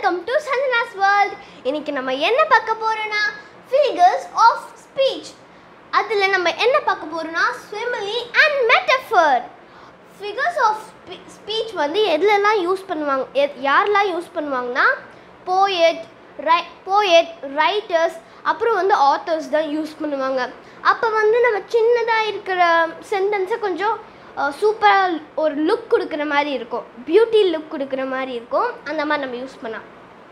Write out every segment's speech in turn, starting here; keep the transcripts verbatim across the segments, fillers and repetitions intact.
Welcome to Sandhana's World. இன்னைக்கு நம்ம என்ன பார்க்க போறோம்னா figures of speech. அதுல நம்ம என்ன பார்க்க போறோம்னா simile and metaphor. Figures of speech வந்து எதுலலாம் யூஸ் பண்ணுவாங்க, யாரெல்லாம் யூஸ் பண்ணுவாங்கன்னா poet, poet, writers, அப்புறம் வந்து authors தான் யூஸ் பண்ணுவாங்க. அப்போ வந்து நம்ம சின்னதாக இருக்கிற சென்டென்ஸை கொஞ்சம் சூப்பராக ஒரு லுக் கொடுக்குற மாதிரி இருக்கும், பியூட்டி லுக் கொடுக்குற மாதிரி இருக்கும். அந்த மாதிரி நம்ம யூஸ் பண்ணலாம்.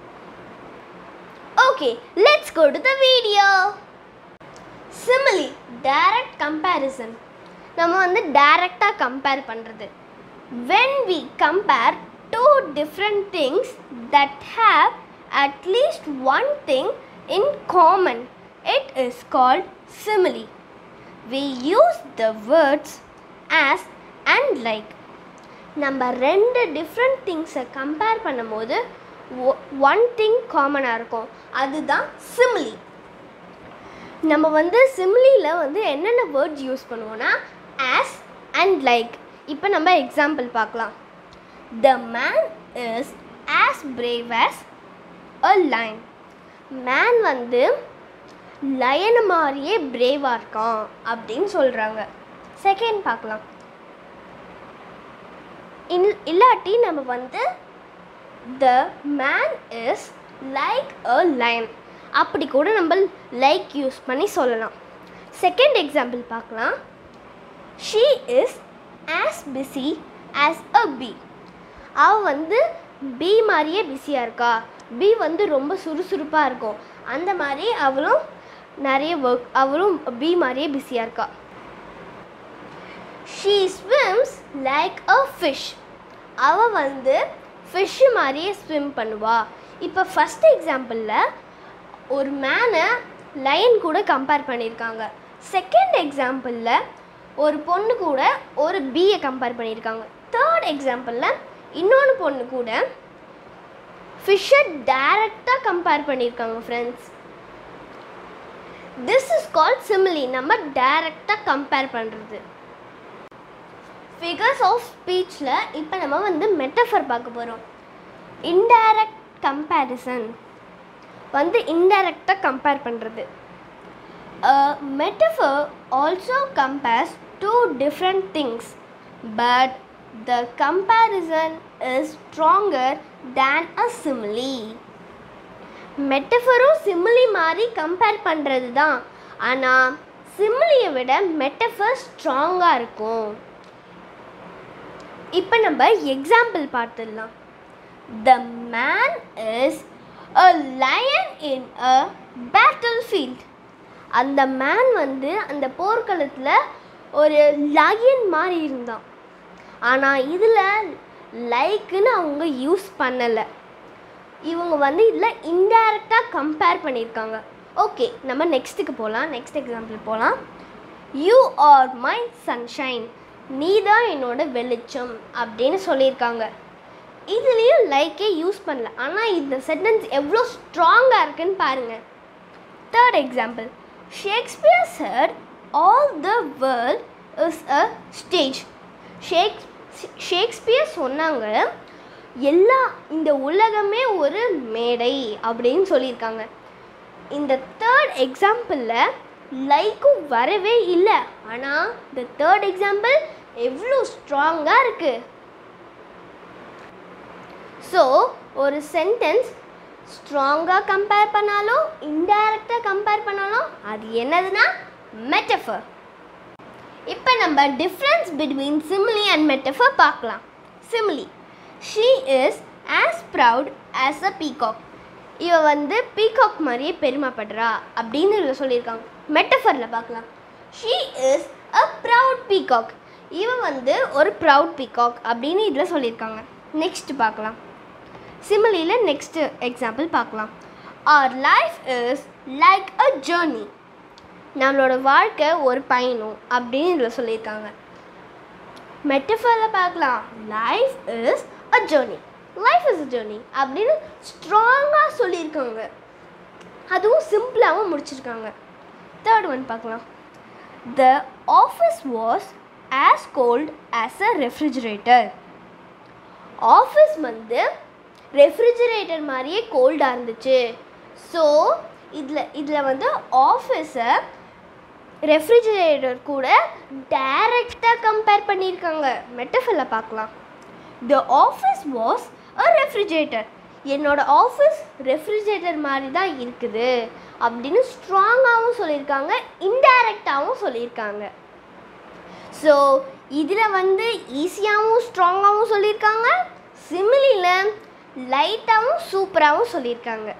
Okay, let's go to the video. Simile, direct comparison. நம்ம வந்து டைரக்டாக கம்பேர் பண்ணுறது. when we compare two different things that have at least one thing in common, it is called simile. We use the words as and like. நம்ம ரெண்டு different திங்ஸை compare பண்ணும்போது one thing காமனாக இருக்கும், அதுதான் சிமிலி. நம்ம வந்து சிமிலியில் வந்து என்னென்ன வேர்ட்ஸ் யூஸ் பண்ணுவோன்னா as and like. இப்போ நம்ம எக்ஸாம்பிள் பார்க்கலாம். The man is as brave as a lion. Man வந்து லயன் மாதிரியே பிரேவாக இருக்கான் அப்படின்னு சொல்கிறாங்க. செகண்ட் பார்க்கலாம். இல் இல்லாட்டி நம்ம வந்து the man is like a lion அப்படி கூட நம்ம லைக் யூஸ் பண்ணி சொல்லலாம். செகண்ட் எக்ஸாம்பிள் பார்க்கலாம். she is as busy as a bee. அவள் வந்து பீ மாதிரியே பிஸியாக இருக்கா, பீ வந்து ரொம்ப சுறுசுறுப்பாக இருக்கும், அந்த மாதிரி அவளும் நிறைய ஒர்க், அவளும் பீ மாதிரியே பிஸியாக இருக்கா. she swims like a fish. அவள் வந்து ஃபிஷ் மாதிரியே ஸ்விம் பண்ணுவா. இப்போ ஃபஸ்ட் எக்ஸாம்பிளில் ஒரு மேனை லயன் கூட கம்பேர் பண்ணியிருக்காங்க. செகண்ட் எக்ஸாம்பிளில் ஒரு பொண்ணு கூட ஒரு பீயை கம்பேர் பண்ணியிருக்காங்க. தேர்ட் எக்ஸாம்பிளில் இன்னொன்று பொண்ணு கூட ஃபிஷ்ஷை டைரக்டாக கம்பேர் பண்ணியிருக்காங்க. Friends, this is called simile. நம்ம டைரக்டாக கம்பேர் பண்ணுறது. ஃபிகர்ஸ் ஆஃப் ஸ்பீச்சில் இப்போ நம்ம வந்து மெட்டஃபர் பார்க்க போகிறோம். இன்டைரக்ட் கம்பேரிசன் வந்து இன்டைரக்டாக கம்பேர் பண்ணுறது. Metaphor also compares two different things, but the comparison is stronger than a simile. மெட்டஃபரும் சிமிலி மாதிரி கம்பேர் பண்ணுறது தான், ஆனால் சிமிலியை விட மெட்டஃபர் ஸ்ட்ராங்காக இருக்கும். இப்போ நம்ம எக்ஸாம்பிள் பார்த்துடலாம். The man is a lion in a battlefield. அந்த மேன் வந்து அந்த போர்க்களத்தில் ஒரு லயன் மாதிரி இருந்தான். ஆனால் இதில் லைக்குன்னு அவங்க யூஸ் பண்ணலை. இவங்க வந்து இதில் இன்டைரக்டாக கம்பேர் பண்ணியிருக்காங்க. ஓகே, நம்ம நெக்ஸ்ட்டுக்கு போகலாம். நெக்ஸ்ட் எக்ஸாம்பிள் போகலாம். You are my sunshine. நீ தான் என்னோட வெளிச்சம் அப்படின்னு சொல்லியிருக்காங்க. இதுலேயும் லைக்கே யூஸ் பண்ணல, ஆனால் இந்த சென்டென்ஸ் எவ்வளோ ஸ்ட்ராங்காக இருக்குன்னு பாருங்கள். Third example. Shakespeare said all the world is a stage. Shakes Shakespeare சொன்னாங்க எல்லா இந்த உலகமே ஒரு மேடை அப்படின்னு சொல்லியிருக்காங்க. இந்த தேர்ட் எக்ஸாம்பிளில் லைக்கும் வரவே இல்லை, ஆனால் இந்த தேர்ட் எக்ஸாம்பிள் எவ்வளோ ஸ்ட்ராங்காக இருக்குது. ஸோ ஒரு சென்டென்ஸ் ஸ்ட்ராங்காக கம்பேர் பண்ணாலும் இன்டைரக்டாக கம்பேர் பண்ணாலும் அது என்னதுன்னா மெட்டஃபர். இப்போ நம்ம difference between simile and metaphor பார்க்கலாம். Simile. She is as proud as a peacock. இவ வந்து பீகாக் மாதிரியே பெருமைப்படுறா அப்படின்னு இதில் சொல்லியிருக்காங்க. மெட்டஃபரில் பார்க்கலாம். She is a proud peacock. இவ வந்து ஒரு ப்ரவுட் பீகாக் அப்படின்னு இதில் சொல்லியிருக்காங்க. நெக்ஸ்ட் பார்க்கலாம். சிமிலியில் நெக்ஸ்ட் எக்ஸாம்பிள் பார்க்கலாம். our life is like a journey. நம்மளோட வாழ்க்கை ஒரு பயணம் அப்படின்னு இதில் சொல்லியிருக்காங்க. மெட்டஃபரில் பார்க்கலாம். Life is a journey. Life is a journey அப்படின்னு ஸ்ட்ராங்காக சொல்லியிருக்காங்க. அதுவும் சிம்பிளாகவும் முடிச்சிருக்காங்க. தேர்ட் ஒன் பார்க்கலாம். The office was as cold as a refrigerator. Office வந்து ரெஃப்ரிஜரேட்டர் மாதிரியே கோல்டாக இருந்துச்சு. ஸோ இதில் இதில் வந்து ஆஃபீஸை ரெஃப்ரிஜரேட்டர் கூட டைரெக்டாக கம்பேர் பண்ணியிருக்காங்க. மெட்டஃபரில் பார்க்கலாம். The office was a refrigerator. என்னோட ஆஃபீஸ் ரெஃப்ரிஜரேட்டர் மாதிரி தான் இருக்குது அப்படின்னு ஸ்ட்ராங்காகவும் சொல்லியிருக்காங்க, இன்டைரக்டாகவும் சொல்லியிருக்காங்க. ஸோ இதில் வந்து ஈஸியாகவும் ஸ்ட்ராங்காகவும் சொல்லியிருக்காங்க, சிமிலியில் லைட்டாகவும் சூப்பராகவும் சொல்லியிருக்காங்க.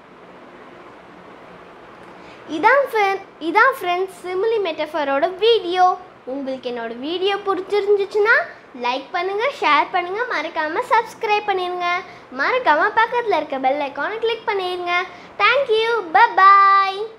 இதான் ஃப்ரெண்ட் இதான் ஃப்ரெண்ட்ஸ் சிமிலி மெட்டஃபரோட வீடியோ. உங்களுக்கு என்னோட வீடியோ பிடிச்சிருந்துச்சுன்னா லைக் பண்ணுங்கள், ஷேர் பண்ணுங்கள், மறக்காமல் சப்ஸ்கிரைப் பண்ணிடுங்க. மறக்காமல் பக்கத்தில் இருக்க பெல் ஐக்கானை கிளிக் பண்ணிடுங்க. தேங்க்யூ, பை பாய்.